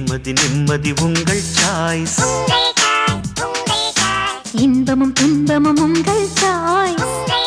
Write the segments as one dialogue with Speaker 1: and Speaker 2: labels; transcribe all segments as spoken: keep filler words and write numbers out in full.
Speaker 1: நிம்மதி நிம்மதி உங்கள் சாய்ஸ்.
Speaker 2: இன்பமும் துன்பமும் உங்கள் சாய்ஸ்.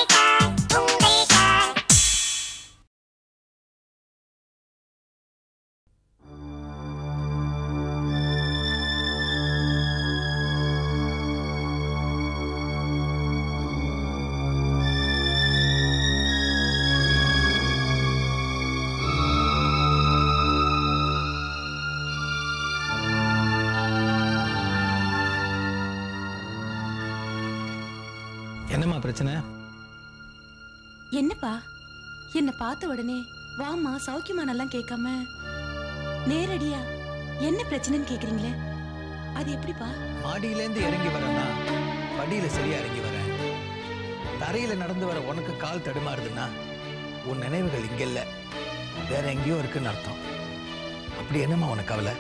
Speaker 3: என்னம்மா பிரச்சனை?
Speaker 4: என்னப்பா என்ன பார்த்த உடனே வாமா சௌக்கியமா நல்லா கேட்காம நேரடியா என்ன பிரச்சனைன்னு கேக்குறீங்களே, அது எப்படிப்பா?
Speaker 3: மாடியிலேருந்து இறங்கி வரேன்னா படியில சரியா இறங்கி வரேன். தரையில நடந்து வர உனக்கு கால் தடுமாறுதுன்னா உன் நினைவுகள் இங்க இல்ல, வேற எங்கேயோ இருக்குன்னு அர்த்தம். அப்படி என்னம்மா உனக்கு கவலை?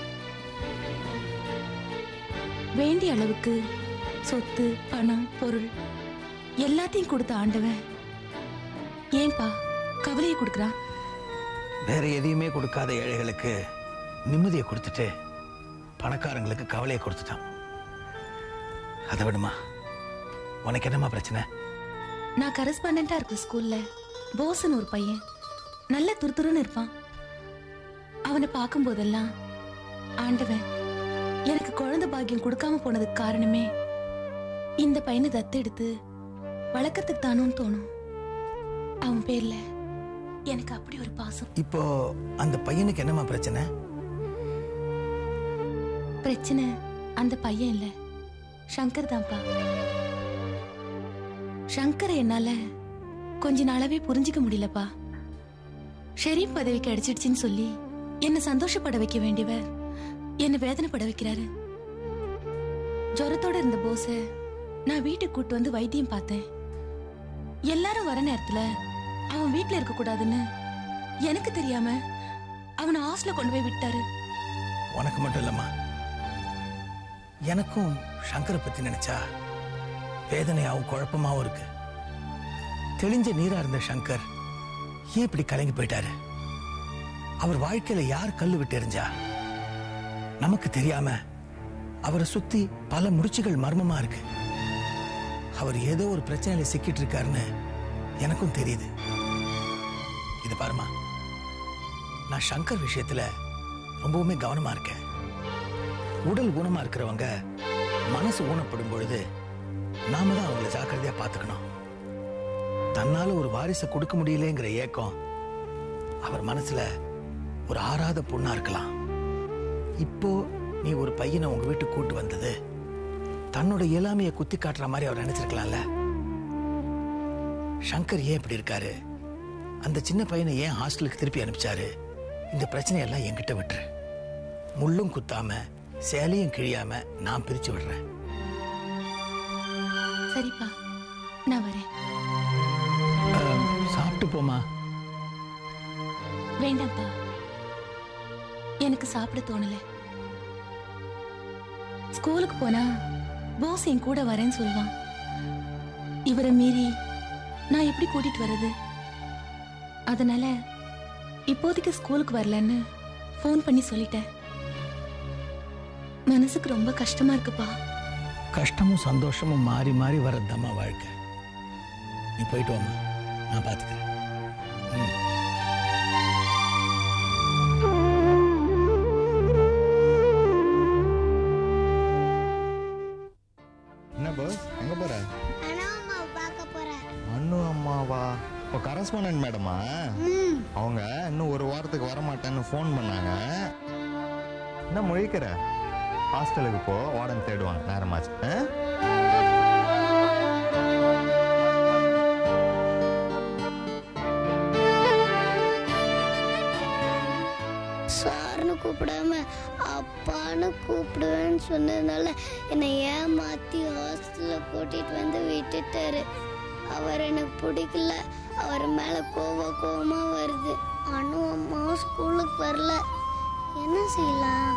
Speaker 4: வேண்டிய அளவுக்கு சொத்து பணம் பொருள் எல்லாத்தையும் கொடுத்த ஆண்டவன் ஏன்பா கவலையை கொடுக்கறான்?
Speaker 3: வேற எதையுமே கொடுக்காத ஏழைகளுக்கு நிம்மதியை கொடுத்துட்டு பணக்காரங்களுக்கு கவலையை கொடுத்துட்டான். அதை விடுமா, உனக்கு என்னம்மா பிரச்சனை?
Speaker 4: நான் கரஸ்பாண்டண்டா இருக்க ஸ்கூல்ல போஸ்ன்னு ஒரு பையன் நல்ல துருதுருன்னு இருப்பான். அவனை பார்க்கும் போதெல்லாம் ஆண்டவன் எனக்கு குழந்தை பாக்கியம் கொடுக்காம போனதுக்கு காரணமே இந்த பையனை தத்தெடுத்து வளர்க்கறதுக்கு தானும் தோணும். அவன் பேர்ல எனக்கு அப்படி ஒரு பாசம்.
Speaker 3: இப்போ அந்த பையனுக்கு என்னம்மா பிரச்சனை?
Speaker 4: பிரச்சனை அந்த பையன் இல்ல, சங்கர் தான்ப்பா. சங்கரை என்னால கொஞ்ச நாளாவே புரிஞ்சுக்க முடியலப்பா. ஷெரீப் பதவிக்கு அடிச்சிடுச்சுன்னு சொல்லி என்ன சந்தோஷப்பட வைக்க வேண்டியவர் என்ன வேதனைப்பட வைக்கிறாரு. ஜுரத்தோட இருந்த போஸ நான் வீட்டுக்கு கூட்டு வந்து வைத்தியம் பார்த்தேன். எல்லாரும் வர நேரத்துல அவன் வீட்டுல இருக்க கூடாதுன்னு எனக்கு தெரியாம அவனை ஹாஸ்டல்ல கொண்டு போய் விட்டாரு.
Speaker 3: உனக்கு மட்டும் இல்லம்மா, எனக்கும் சங்கரை பத்தி நினைச்சா வேதனையாவும் குழப்பமாவும் இருக்கு. தெளிஞ்ச நீரா இருந்த சங்கர் ஏன் இப்படி கலங்கி போயிட்டாரு? அவர் வாழ்க்கையில யார் கல்லு விட்டு எறிஞ்சா? நமக்கு தெரியாம அவரை சுத்தி பல முடிச்சுகள் மர்மமா இருக்கு. அவர் ஏதோ ஒரு பிரச்சனையில சிக்கிட்டு இருக்காருன்னு எனக்கும் தெரியுது. இது பாருமா, நான் சங்கர் விஷயத்துல ரொம்பவுமே கவனமா இருக்கேன். உடல் ஊனமா இருக்கிறவங்க மனசு ஊனப்படும் பொழுது நாம தான் அவங்களை ஜாக்கிரதையா பார்த்துக்கணும். தன்னால ஒரு வாரிசை கொடுக்க முடியலங்கிற ஏக்கம் அவர் மனசுல ஒரு ஆறாத புண்ணா இருக்கலாம். இப்போ நீ ஒரு பையனை உங்க வீட்டுக்கு கூட்டு வந்தது தன்னோட இயலாமையை குத்தி காட்டுற மாதிரி அவர் நினைச்சிருக்கலாம்ல. சங்கர் ஏன் இப்படி இருக்காரு? அந்த சின்ன பையனை ஏன் ஹாஸ்டலுக்கு திருப்பி அனுப்பிச்சாரு? இந்த பிரச்சனையெல்லாம் என்கிட்ட விட்டுரு. முள்ளும் குத்தாம சேலையும் கிழியாம நான் பிரிச்சு விடுறேன்.
Speaker 4: சரிப்பா, நான் வரேன்.
Speaker 3: சாப்பிட்டு போமா.
Speaker 4: வேண்டாம்ப்பா, எனக்கு சாப்பிட தோணல. ஸ்கூலுக்கு போனா போஸ் என் கூட வரேன்னு சொல்லுவான். இவரை மீறி நான் எப்படி கூட்டிட்டு வர்றது? அதனால இப்போதைக்கு ஸ்கூலுக்கு வரலன்னு போன் பண்ணி சொல்லிட்டேன். மனசுக்கு ரொம்ப கஷ்டமா இருக்குப்பா.
Speaker 3: கஷ்டமும் சந்தோஷமும் மாறி மாறி வரதம்மா வாழ்க்கை. நீ போயிட்டு வாமா, நான் பாத்துக்கிறேன்.
Speaker 5: என்ன பாஸ், எங்க போற?
Speaker 6: அண்ணா அம்மாவை பார்க்க போறேன்.
Speaker 5: அண்ணு அம்மாவா? இப்போ கரஸ்பாண்டன்ட் மேடமா? அவங்க இன்னும் ஒரு வாரத்துக்கு வரமாட்டேன்னு ஃபோன் பண்ணாங்க. என்ன முழிக்கிற? ஹாஸ்டலுக்கு போ, வார்டன் தேடுவாங்க, நேரமாச்சு.
Speaker 6: சார்னு கூப்பிடாம அப்பான்னு கூப்பிடுவேன்னு சொன்னதுனால என்னை ஏமாத்தி ஹாஸ்டல்ல கூட்டிட்டு வந்து விட்டுட்டாரு. அவர் எனக்கு பிடிக்கல. அவர் மேல கோவ கோவமா வருது. அனு அம்மாவும் ஸ்கூலுக்கு வரல. என்ன செய்யலாம்?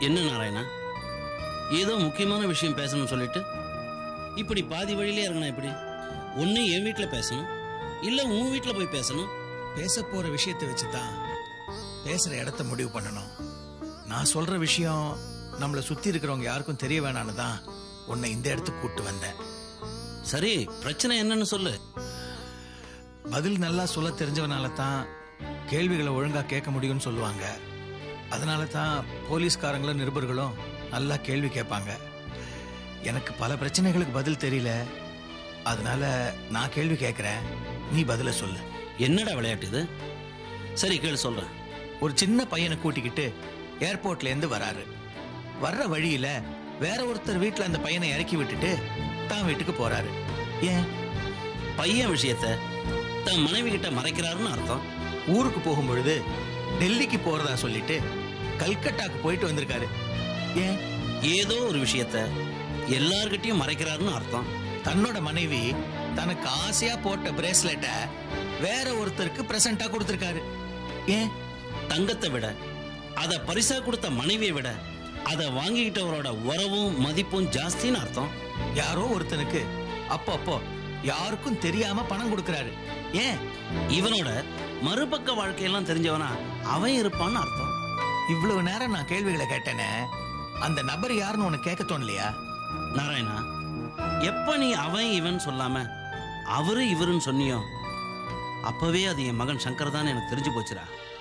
Speaker 7: என்ன நாராயணா, ஏதோ முக்கியமான விஷயம் பேசணும்னு சொல்லிட்டு இப்படி பாதி வழியிலே இறங்கினா எப்படி? ஒன்று என் வீட்டில் பேசணும், இல்லை உன் வீட்டில் போய் பேசணும்.
Speaker 3: பேச போற விஷயத்தை வச்சுதான் பேசுற இடத்த முடிவு பண்ணணும். நான் சொல்ற விஷயம் நம்மளை சுத்தி இருக்கிறவங்க யாருக்கும் தெரிய வேணான்னு தான் உன்னை இந்த இடத்துக்கு கூட்டு வந்தேன்.
Speaker 7: சரி, பிரச்சனை என்னன்னு சொல்லு.
Speaker 3: பதில் நல்லா சொல்ல தெரிஞ்சவனால தான் கேள்விகளை ஒழுங்கா கேட்க முடியும்னு சொல்லுவாங்க. அதனால தான் போலீஸ்காரங்களும் நிருபர்களும் நல்லா கேள்வி கேட்பாங்க. எனக்கு பல பிரச்சனைகளுக்கு பதில் தெரியல, அதனால நான் கேள்வி கேட்கிறேன், நீ பதில சொல்லு.
Speaker 7: என்னடா விளையாட்டு இது? சரி கேளு, சொல்றேன்.
Speaker 3: ஒரு சின்ன பையனை கூட்டிக்கிட்டு ஏர்போர்ட்ல இருந்து வராரு. வர்ற வழியில வேற ஒருத்தர் வீட்டுல அந்த பையனை இறக்கி விட்டுட்டு தான் வீட்டுக்கு போறாரு. ஏன்?
Speaker 7: பையன் விஷயத்த தன் மனைவி கிட்ட மறைக்கிறாருன்னு அர்த்தம்.
Speaker 3: ஊருக்கு போகும் பொழுது டெல்லிக்கு போறதா சொல்லிட்டு கல்கட்டாக்கு போயிட்டு வந்திருக்காரு. ஏன்?
Speaker 7: ஏதோ ஒரு விஷயத்த எல்லார்கிட்டயும் மறைக்கிறாருன்னு அர்த்தம்.
Speaker 3: தன்னோட மனைவி தனக்கு ஆசையா போட்ட பிரேஸ்லெட்டை வேற ஒருத்தருக்கு பிரசண்டா கொடுத்திருக்காரு. ஏன்?
Speaker 7: தங்கத்தை விட அதை பரிசா கொடுத்த மனைவியை விட அதை வாங்கிக்கிட்டவரோட உறவும் மதிப்பும் ஜாஸ்தின்னு அர்த்தம்.
Speaker 3: யாரோ ஒருத்தனுக்கு அப்போ அப்போ யாருக்கும் தெரியாம பணம் கொடுக்கறாரு. ஏன்?
Speaker 7: இவனோட மறுபக்க வாழ்க்கையெல்லாம் தெரிஞ்சவனா அவன் இருப்பான்னு அர்த்தம்.
Speaker 3: இவ்வளவு நேரம் நான் கேள்விகளை கேட்டேனே, அந்த நபர் யாருன்னு உனக்கு கேட்க தோணலையா?
Speaker 7: நாராயணா, எப்ப நீ அவன் இவன் சொல்லாம அவரு இவருன்னு சொன்னியோ அப்பவே அது என் மகன் சங்கர் தான் எனக்கு தெரிஞ்சு போச்சுடா.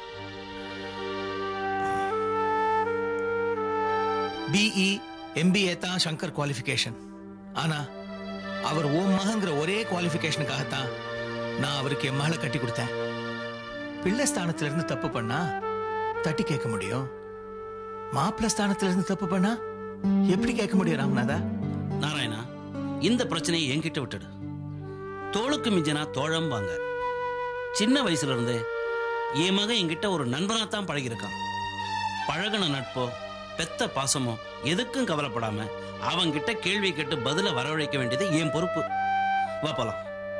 Speaker 3: பிஇ எம்பிஏ தான் சங்கர் குவாலிஃபிகேஷன். ஆனா அவர் ஓம் மகங்கிற ஒரே குவாலிஃபிகேஷனுக்காகத்தான் நான் அவருக்கு என் மகளை கட்டி கொடுத்தேன். பிள்ளை ஸ்தானத்துல இருந்து தப்பு பண்ணா தட்டி கேட்க முடியும், மாப்பிள்ளை ஸ்தானத்துல இருந்து தப்பு பண்ணா எப்படி கேட்க முடியும் ராமநாதா?
Speaker 7: நாராயணா, இந்த பிரச்சனையை என்கிட்ட விட்டுடு. தோளுக்கு மிஞ்சனா தோழம்பாங்க. சின்ன வயசுல இருந்தே என் மகன் என்கிட்ட ஒரு நண்பனாத்தான் பழகிருக்கான். பழகின நட்போ பெத்த பாசமோ எதுக்கும் கவலைப்படாம அவன்கிட்ட கேள்வி கேட்டு பதில வரவழைக்க வேண்டியது என் பொறுப்பு. வா போலாம்.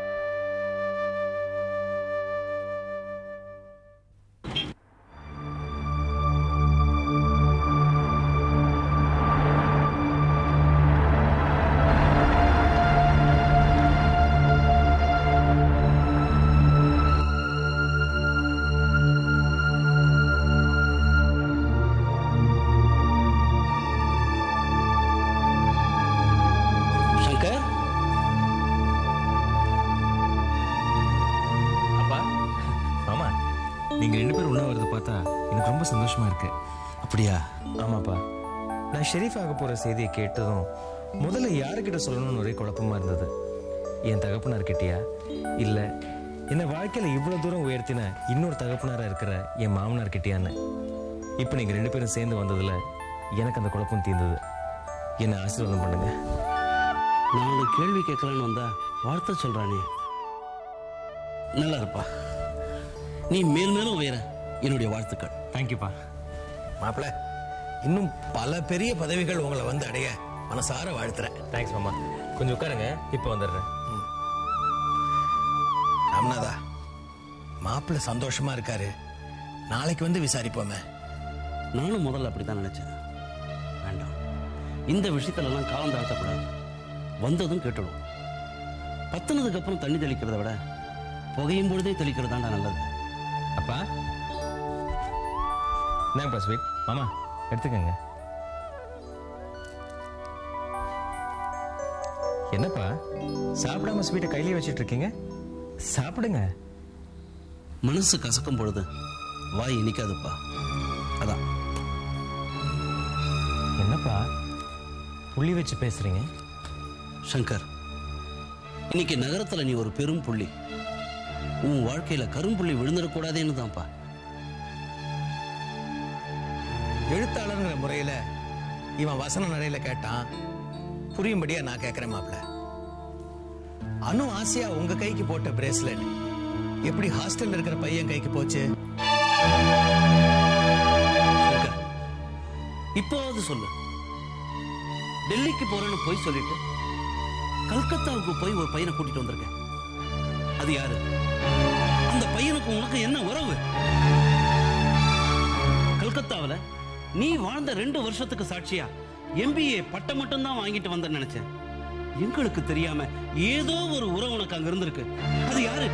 Speaker 8: நீங்கள் ரெண்டு பேரும் ஒன்றா வரது பார்த்தா எனக்கு ரொம்ப சந்தோஷமாக இருக்கு.
Speaker 7: அப்படியா?
Speaker 8: ஆமாப்பா, நான் ஷெரீஃப் ஆக போகிற செய்தியை கேட்டதும் முதல்ல யாருக்கிட்ட சொல்லணும்னு ஒரே குழப்பமாக இருந்தது. என் தகப்பனார்கிட்டயா, இல்லை என்னை வாழ்க்கையில் இவ்வளோ தூரம் உயர்த்தின இன்னொரு தகப்பனாராக இருக்கிற என் மாமனார்கிட்டயான்னு. இப்போ நீங்கள் ரெண்டு பேரும் சேர்ந்து வந்ததில் எனக்கு அந்த குழப்பம் தீர்ந்தது. என்னை ஆசீர்வாதம் பண்ணுங்க.
Speaker 7: நாலு கேள்வி கேட்கலான்னு வந்தா வார்த்தை சொல்றானே. நல்லா இருப்பா, நீ மேல் மேலும் உயர என்னுடைய வாழ்த்துக்கள்.
Speaker 8: தேங்க்யூப்பா.
Speaker 3: மாப்பிள்ள, இன்னும் பல பெரிய பதவிகள் உங்களை வந்து அடைய மனசார வாழ்த்துறேன்.
Speaker 8: தேங்க்ஸ் மாமா. கொஞ்சம் உட்காருங்க, இப்போ வந்துடுறேன்.
Speaker 3: ராமநாதா, மாப்பிள்ள சந்தோஷமா இருக்காரு, நாளைக்கு வந்து விசாரிப்போமே.
Speaker 7: நானும் முதல்ல அப்படித்தான் நினைச்சேன். வேண்டாம், இந்த விஷயத்திலெல்லாம் காலம் தாழ்த்தக்கூடாது. வந்ததும் கேட்டுடும். பத்துனதுக்கு அப்புறம் தண்ணி தெளிக்கிறத விட புகையும் பொழுதே தெளிக்கிறதாண்டா நல்லது.
Speaker 8: அப்பா, என்னப்பா ஸ்வீட்? மாமா எடுத்துக்கங்க. என்னப்பா சாப்பிடாம ஸ்வீட்டை கையிலே வச்சிட்டு இருக்கீங்க? சாப்பிடுங்க.
Speaker 7: மனசு கசக்கும் பொழுது வாய் இனிக்காதுப்பா, அதான்.
Speaker 8: என்னப்பா புள்ளி வச்சு பேசுறீங்க?
Speaker 7: சங்கர், இன்னைக்கு நகரத்துல நீ ஒரு பெரும் புள்ளி. உன் வாழ்க்கையில கரும்புள்ளி விழுந்துடக்கூடாதேன்னு தான்ப்பா.
Speaker 3: எழுத்தாளர்ங்கிற முறையில இவன் வசன நடையில கேட்டான், புரியும்படியா நான் கேட்கிறேன் மாப்பிள்ள. அனு ஆசையா உங்க கைக்கு போட்ட பிரேஸ்லெட் எப்படி ஹாஸ்டல்ல இருக்கிற பையன் கைக்கு போச்சு?
Speaker 7: இப்போது சொல்லு. டெல்லிக்கு போறேன்னு போய் சொல்லிட்டு கல்கத்தாவுக்கு போய் ஒரு பையனை கூட்டிட்டு வந்திருக்கேன். அது யாரு? அந்த பையனுக்கு உனக்கு என்ன உறவு? கல்கத்தாவில் நீ வாழ்ந்த ரெண்டு வருஷத்துக்கு சாட்சியா எம்பிஏ பட்டம் மட்டும் தான் வாங்கிட்டு வந்த நினைச்சேன். எங்களுக்கு தெரியாம ஏதோ ஒரு உறவு உனக்கு அங்க இருந்திருக்கு. அது யாரு?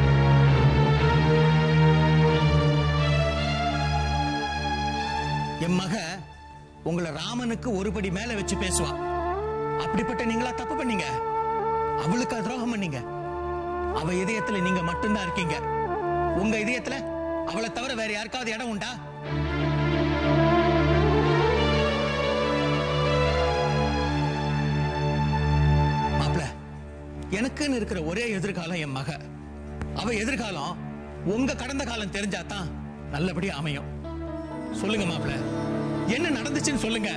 Speaker 3: என் மக உங்களை ராமனுக்கு ஒருபடி மேல வச்சு பேசுவா. அப்படிப்பட்ட நீங்களா தப்பு பண்ணீங்க. அவளுக்கு துரோகம் பண்ணீங்க. அவ இதயத்துல நீங்க மட்டும்தான் இருக்கீங்க. உங்க இதயத்துல அவளை தவிர வேற யாருக்காவது இடம் உண்டா? மாப்ள, எனக்குன்னு இருக்கிற ஒரே எதிர்காலம் என் மக. அவ எதிர்காலம் உங்க கடந்த காலம் தெரிஞ்சாதான் நல்லபடியா அமையும். சொல்லுங்க மாப்ள, என்ன நடந்துச்சுன்னு சொல்லுங்க.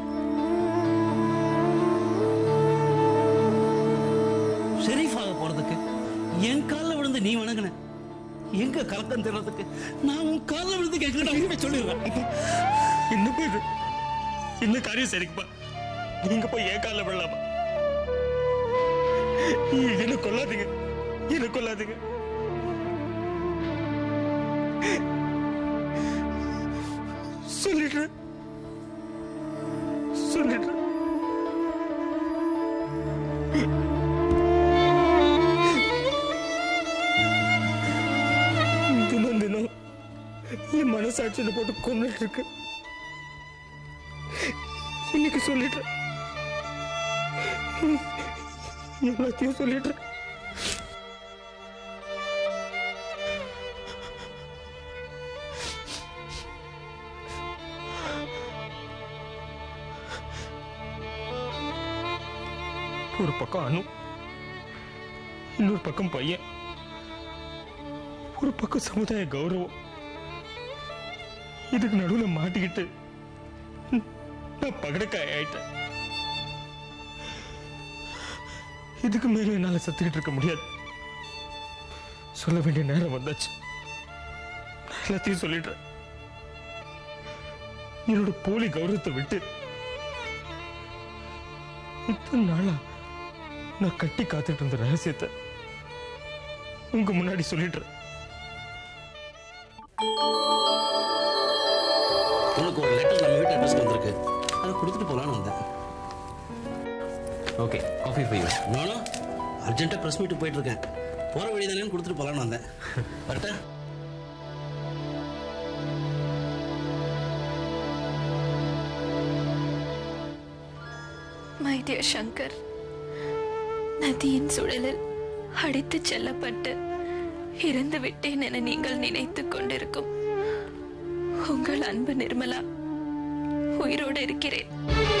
Speaker 7: ஷெரீஃபாக போறதுக்கு என் காலில் விழுந்து நீ வணங்கின. எங்க கலக்கம் தர்றதுக்கு நான் உன் காலில் விழுந்து கேட்கணும் சொல்லிடுறேன்.
Speaker 8: இன்னும் போய் இன்னும் காரியம் சரிக்குப்பா. நீங்க போய் என் காலில் விழலாமா? என்ன கொல்லாதீங்க, என்ன கொல்லாதீங்க. சொல்லிடுறேன் சொல்லிடுறேன். தினம் தினம் என் மனசாட்சியில போட்டு கொண்டுட்டு இருக்கு. இன்னைக்கு சொல்லிடுறேன், எல்லாத்தையும் சொல்லிடுறேன். ஒரு பக்கம் அனு, இன்னொரு பக்கம் பையன், ஒரு பக்கம் சமுதாய கௌரவம். இதுக்கு நடுவில் மாட்டிக்கிட்டு நான் பகடக்காய் ஆயிட்டேன். இதுக்கு மேல என்னால சத்துக்கிட்டு இருக்க முடியாது. சொல்ல வேண்டிய நேரம் வந்தாச்சு. எல்லாத்தையும் சொல்லிடுறேன். என்னோட போலி கௌரவத்தை விட்டு இத்தனை நாளா நான் கட்டி காத்துட்டு இருந்த ரகசியத்தை உங்க முன்னாடி சொல்லிடுறேன்.
Speaker 7: உனக்கு ஒரு லெட்டர் நம்ம வீட்டு அட்ரஸ்க்கு வந்திருக்கு. அதை கொடுத்துட்டு போலான்னு வந்தேன்.
Speaker 8: Okay, coffee for you.
Speaker 7: நானும் அர்ஜென்ட்டாக ப்ரெஸ் மீட்டுக்கு போயிட்டு இருக்கேன். போகிற வழி தானேன்னு கொடுத்துட்டு போலான்னு வந்தேன். பட்டா
Speaker 2: மை டியர் சங்கர், நதியின் சுழலில் அடித்துச் செல்லப்பட்டு இறந்து விட்டேன் என நீங்கள் நினைத்துக் கொண்டிருக்கும் உங்கள் அன்பு நிர்மலா உயிரோடு இருக்கிறேன்.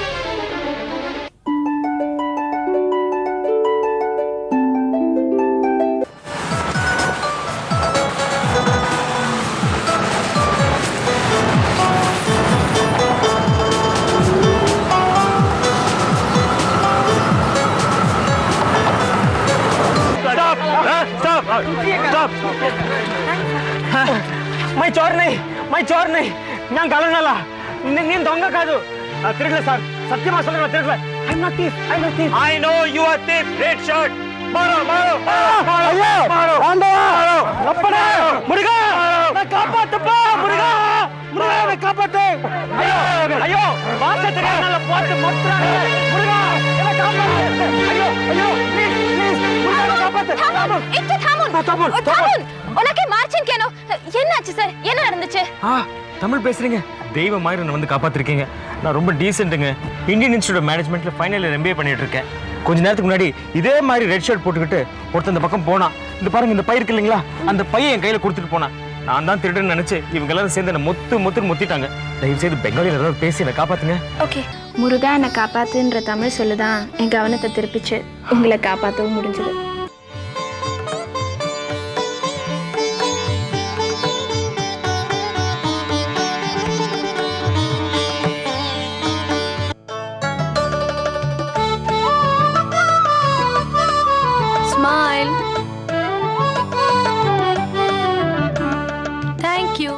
Speaker 8: మై చోర్ని మై చోర్ని ഞാൻ കള്ളനല്ല. നീ ദൊങ്ക കാదు. തിരക്കില്ല സാർ, സത്യമാ சொல்றேன். തിരക്കില്ല. I am not thief. I am not thief. I know you are thief. Red shirt. மாரோ மாரோ ஐயோ ஆண்டா அப்படா முருகா நான் காப்பாத்துப்பா. முருகா முருகா நான் காப்பாத்து. ஐயோ ஐயோ வாசை தெரியாதனால போட்டு மொத்தறானே. முருகா என்ன காப்பாத்து. ஐயோ ஐயோ ப்ளீஸ் ப்ளீஸ் முருகா நான் காப்பாத்து.
Speaker 2: தாமுன் இங்க தாமுன் தாமுன் தாமுன் உனக்கு மார்ச்சின் கேனோ என்னாச்சு சார்? என்ன நடந்துச்சு?
Speaker 8: ஆ தமிழ் பேசுறீங்க? தெய்வம் மாதிரி என்ன வந்து காப்பாத்திருக்கீங்க. நான் ரொம்ப டீசென்ட்டுங்க. இந்தியன் இன்ஸ்டிடியூட் ஆஃப் மேனேஜ்மெண்ட்ல ஃபைனல் இயர் எம்பிஏ பண்ணிட்டு இருக்கேன். கொஞ்ச நேரத்துக்கு முன்னாடி இதே மாதிரி ரெட் ஷர்ட் போட்டுக்கிட்டு ஒருத்தர் இந்த பக்கம் போனா. இந்த பாருங்க, இந்த பை இருக்கு இல்லைங்களா, அந்த பையன் என் கையில கொடுத்துட்டு போனா. நான் தான் திருடுன்னு நினைச்சு இவங்க எல்லாரும் சேர்ந்து என்ன மொத்து மொத்துன்னு மொத்திட்டாங்க. தயவு செய்து பெங்காலியில் ஏதாவது பேசி என்னை காப்பாத்துங்க.
Speaker 2: ஓகே. முருகா என்னை காப்பாத்துன்ற தமிழ் சொல்லுதான் என் கவனத்தை திருப்பிச்சு உங்களை காப்பாற்றவும் முடிஞ்சது. Smile. Thank you.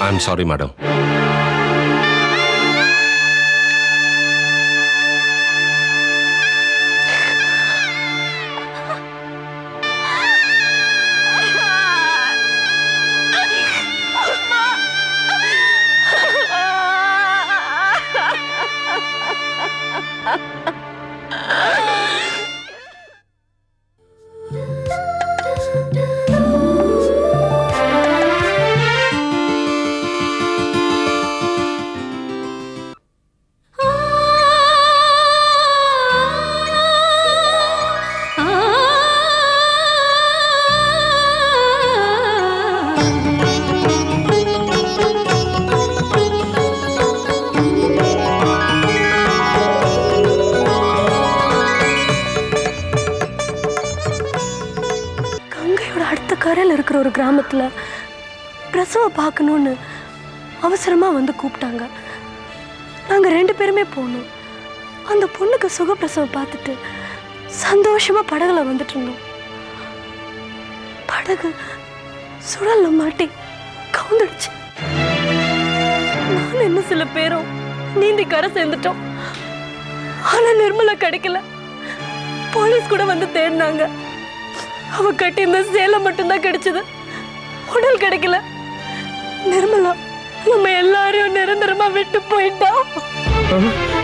Speaker 9: I am sorry madam.
Speaker 10: கரையில் இருக்கிற ஒரு கிராமத்தில் பிரசவம் பார்க்கணுன்னு அவசரமாக வந்து கூப்பிட்டாங்க. நாங்கள் ரெண்டு பேருமே போனோம். அந்த பொண்ணுக்கு சுகப்பிரசவம் பார்த்துட்டு சந்தோஷமாக படகுல வந்துட்டு இருந்தோம். படகு சுழல்ல மாட்டி கவுந்துடுச்சு. நான் என்ன சில பேரும் நீந்தி கரை சேர்ந்துட்டோம். ஆனால் நிர்மலா கிடைக்கல. போலீஸ் கூட வந்து தேடினாங்க. அவ கட்டி இந்த சேலை மட்டும்தான் கிடைச்சது. உடல் கிடைக்கல. நிர்மலா நம்ம எல்லாரையும் நிரந்தரமா விட்டு போயிட்டா.